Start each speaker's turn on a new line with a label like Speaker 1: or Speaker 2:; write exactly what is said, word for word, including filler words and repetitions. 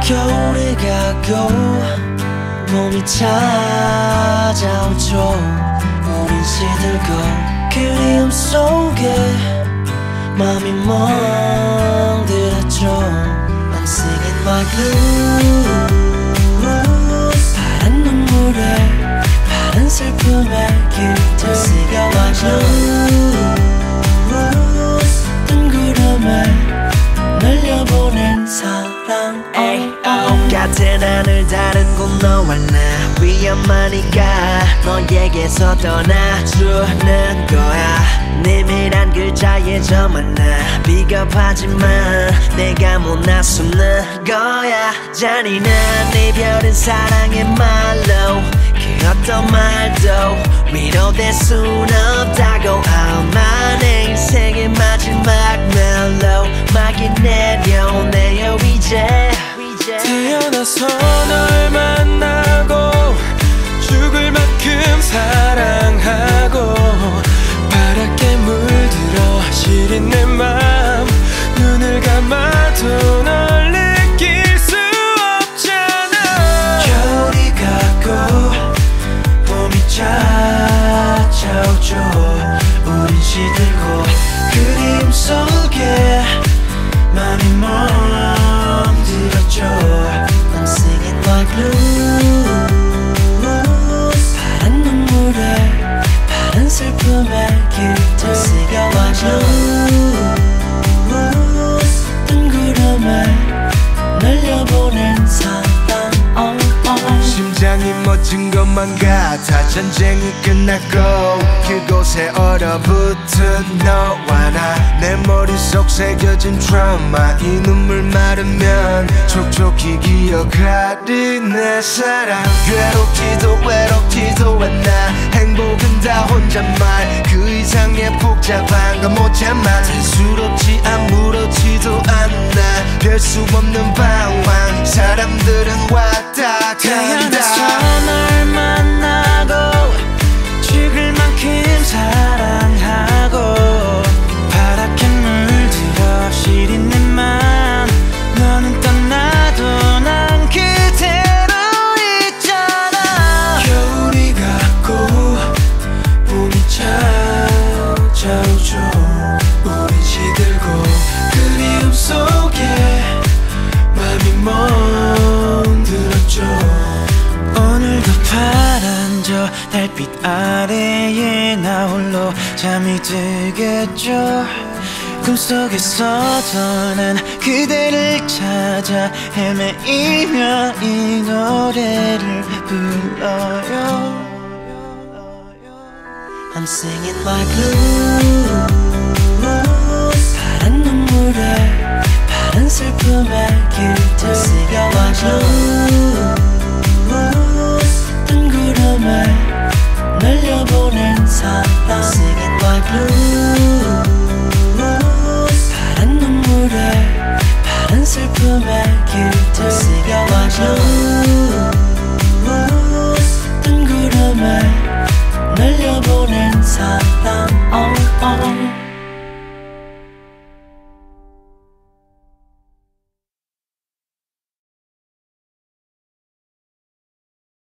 Speaker 1: 겨울이 가고 봄이 찾아오죠. 우린 시들고 그리움 속에 맘이 멍들었죠. I'm singing my blues. 파란 눈물에 파란 슬픔에 길들 I'm singing my blues. 뜬 구름에 날려보낸 사랑.
Speaker 2: 같은 하늘 다른 곳 너와 나 위험하니까 너에게서 떠나주는 거야. 내밀한 글자에 저만 나 비겁하지만 내가 못 나서는 거야. 잔인한 이별은 사랑의 말로 그 어떤 말도 위로될 순 없다고. 아마 내 인생의 마지막 멜로 막이 내려오네요 이제.
Speaker 1: 태어나서 널 만나고 죽을 만큼 사랑하고 파랗게 물들어 시린 내 맘 눈을 감아도 널 느낄 수 없잖아.
Speaker 2: 겨울이 가고 봄이 찾아오죠. 우린 시들고 그림 속에 맘이 멍들었죠.
Speaker 1: I'm singing my blues. 파란 눈물에 파란 슬픔에 길들 I'm singing my blues. 뜬 구름에 날려보낸 사랑. oh, oh.
Speaker 2: 심장이 멎은 것만 같아. 전쟁이 끝났고 그곳에 얼어붙은 너와 나. 내 머릿속 새겨진 트라우마. 이 눈물 마르면 촉촉히 기억하리 내 사랑. 괴롭지도 외롭지도 않아. 행복은 다 혼잣말. 그 이상의 복잡한 건 못 참아. 대수롭지 아무렇지도 않아. 별 수 없는 방황. 사람들은 왔다
Speaker 1: 태어나서
Speaker 2: 간다.
Speaker 1: 널 만나고 죽을 만큼 사랑하고 파랗게 물들어 시린 내 맘 너는 떠나도 난 그대로 있잖아.
Speaker 2: 겨울이 가고 봄이 찾아오죠. 우린 시들고 그리움 속에 맘이 멍들었죠.
Speaker 1: 오늘도 파란 저 달빛 아래에 나 홀로 잠이 들겠죠. 꿈속에서도 난 그대를 찾아 헤매이며 이 노래를 불러요. I'm singing my blues. 파란 눈물에 파란 슬픔에 길들 I'm singing my blues.